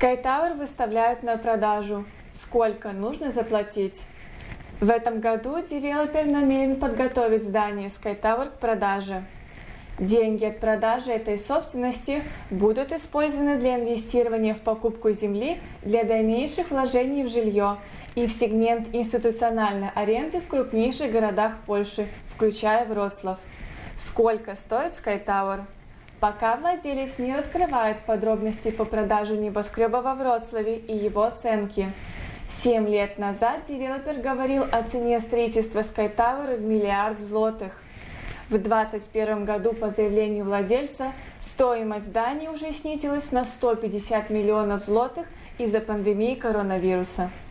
Sky Tower выставляют на продажу. Сколько нужно заплатить? В этом году девелопер намерен подготовить здание Sky Tower к продаже. Деньги от продажи этой собственности будут использованы для инвестирования в покупку земли для дальнейших вложений в жилье и в сегмент институциональной аренды в крупнейших городах Польши, включая Вроцлав. Сколько стоит Sky Tower? Пока владелец не раскрывает подробностей по продаже небоскреба во Вроцлаве и его оценки. 7 лет назад девелопер говорил о цене строительства Sky Tower в 1 миллиард злотых. В 2021 году, по заявлению владельца, стоимость здания уже снизилась на 150 миллионов злотых из-за пандемии коронавируса.